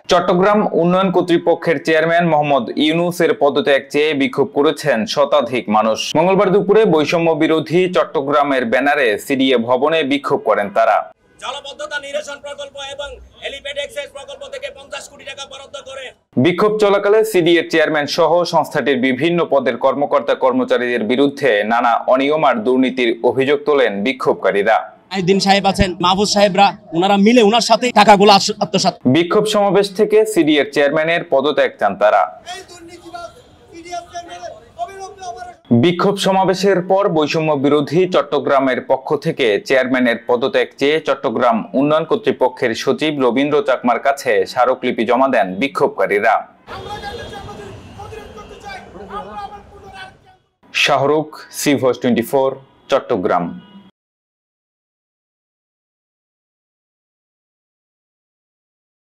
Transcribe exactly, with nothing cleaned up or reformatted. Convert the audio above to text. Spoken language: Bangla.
চট্টগ্রাম উন্নয়ন কর্তৃপক্ষের চেয়ারম্যান মোহাম্মদ ইউনূসের পদত্যাগ চেয়ে বিক্ষোভ করেছেন শতাধিক মানুষ। মঙ্গলবার দুপুরে বৈষম্য বিরোধী চট্টগ্রামের ব্যানারে সিডিএ ভবনে বিক্ষোভ করেন তারা। জলাবদ্ধতা নিরসন প্রকল্প এবং হেলিপ্যাড অ্যাক্সেস প্রকল্প থেকে পঞ্চাশ কোটি টাকা বরাদ্দ করে। বিক্ষোভ চলাকালে সিডিএ চেয়ারম্যান সহ সংস্থাটির বিভিন্ন পদের কর্মকর্তা কর্মচারীদের বিরুদ্ধে নানা অনিয়ম আর দুর্নীতির অভিযোগ তোলেন বিক্ষোভকারীরা। আইদিন সাহেব আছেন, মাহফুজ সাহেবরা, ওনারা মিলে ওনার সাথে টাকাগুলো আত্মসাৎ। বিক্ষোভ সমাবেশ থেকে সিডিএ চেয়ারম্যানের পদত্যাগ চান তারা। বিক্ষোভ সমাবেশের পর বৈষম্য বিরোধী চট্টগ্রামের পক্ষ থেকে চেয়ারম্যানের পদত্যাগ চেয়ে চট্টগ্রাম উন্নয়ন কর্তৃপক্ষের সচিব রবীন্দ্র চাকমার কাছে স্মারকলিপি জমা দেন বিক্ষোভকারীরা। Shahrukh, C voice twenty four, Chittagong.